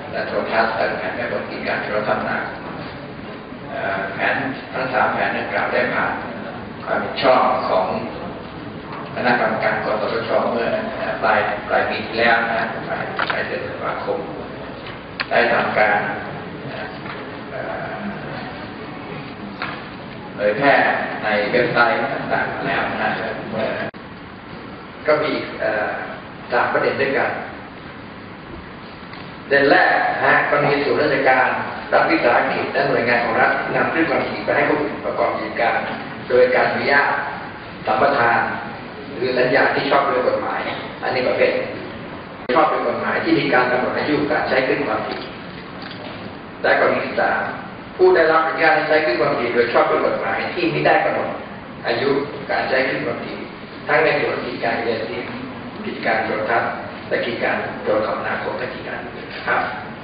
และโทรทัศน์และแผนแม่บทกิจการโทรทัศน์หนักแผนทั้ง3 แผนดังกล่าวได้ผ่านความเห็นชอบของคณะกรรมการกสทช.เมื่อปลายปีที่แล้วนะปลายเดือนธันวาคมได้ทำการเผยแพร่ในเว็บไซต์ต่างๆแล้วนะก็มี3 ประเด็นด้วยกันประเด็นแรกกรณีส่วนราชการรัฐวิสาหกิจและหน่วยงานของรัฐนำคลื่นความถี่ไปให้ผู้อื่นประกอบกิจการโดยการอนุญาตสัมปทานหรือสัญญาที่ชอบด้วยกฎหมายอันนี้ประเภทชอบด้วยกฎหมายที่มีการกำหนดอายุการใช้คลื่นความถี่และกรณีที่ 3ผู้ได้รับอนุญาตให้ใช้คลื่นความถี่โดยชอบด้วยกฎหมายที่ไม่ได้กำหนดอายุการใช้คลื่นความถี่ทั้งในส่วนกิจการเรียนที่กิจการโทรทัศน์และกิจการโทรคมนาคมและกิจการครับ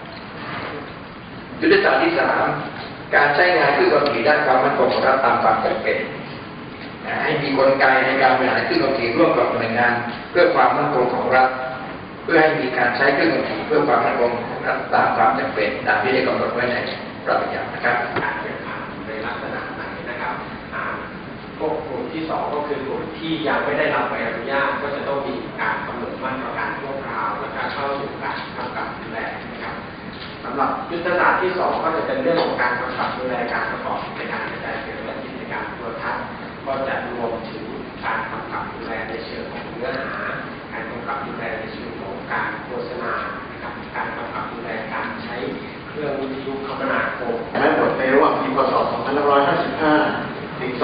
ยุทธศาสตร์ที่ 3การใช้งานคลื่นความถี่ด้านความมั่นคงของรัฐตามความจำเป็นให้มีกลไกในการบริหารคลื่นความถี่ร่วมกับหน่วยงานเพื่อความมั่นคงของรัฐเพื่อให้มีการใช้คลื่นความถี่เพื่อความมั่นคงของรัฐตามความจำเป็นตามที่ได้กำหนดไว้ในรัฐบัญญัตินะครับการเดินทางในลักษณะไหนนะครับพวกกลุ่มที่ 2ก็คือกลุ่มที่ยังไม่ได้รับใบอนุญาตก็จะต้องมีการกำหนดมาตรการชั่วคราวและการเข้าสู่การกำกับดูแลนะครับสำหรับยุทธศาสตร์ที่ 2ก็จะเป็นเรื่องของการกำกับดูแลการประกอบกิจการกระจายเสียงและกิจการโทรทัศน์ก็จะรวมถึงการกำกับดูแลในเชิงของเนื้อหาการกำกับดูแลในเชิงของการโฆษณานะครับการกำกับดูแลการใช้เครื่องวิทยุคมนาคมและบทในระหว่างปีพ.ศ. 2555 ถึง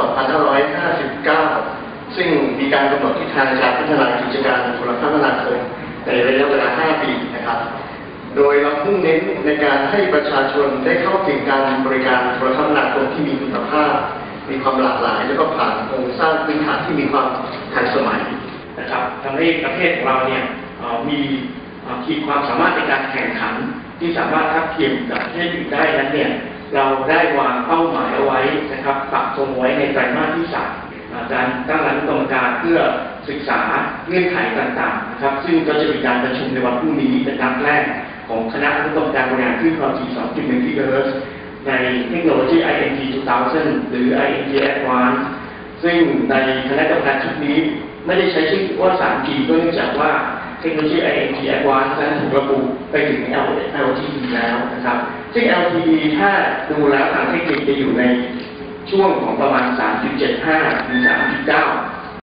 2559 ซึ่งมีการกำหนดทิศทางการพัฒนากิจการโทรคมนาคมในระยะเวลา 5 ปีนะครับโดยเรามุ่งเน้นในการให้ประชาชนได้เข้าถึงการบริการโทรคมนาคมที่มีคุณภาพมีความหลากหลายและก็ผ่านโครงสร้างพื้นฐานที่มีความทันสมัยนะครับทำให้ประเทศของเราเนี่ยมีขีดความสามารถในการแข่งขันที่สามารถทัดเทียมกับประเทศอื่นได้นั้นเนี่ยเราได้วางเป้าหมายเอาไว้นะครับปักธงไว้ในไตรมาสที่ 3การตั้งคณะกรรมการเพื่อศึกษาเงื่อนไขต่างๆนะครับซึ่งก็จะมีการประชุมในวันพรุ่งนี้เป็นครั้งแรกของคณะกรรมการบริหารคลื่นความถี่ 2.1 GHz ในเทคโนโลยี INT 2000 หรือ INT Advanced ซึ่งในคณะกรรมการชุดนี้ไม่ได้ใช้ชื่อว่า 3G ก็เนื่องจากว่าเทคโนโลยี INT Advanced นั้นถูกระบุไปถึง LTE แล้วนะครับซึ่ง LTE ถ้าดูแล้วทางเทคนิคจะอยู่ในช่วงของประมาณ 3.75 ถึง 3.9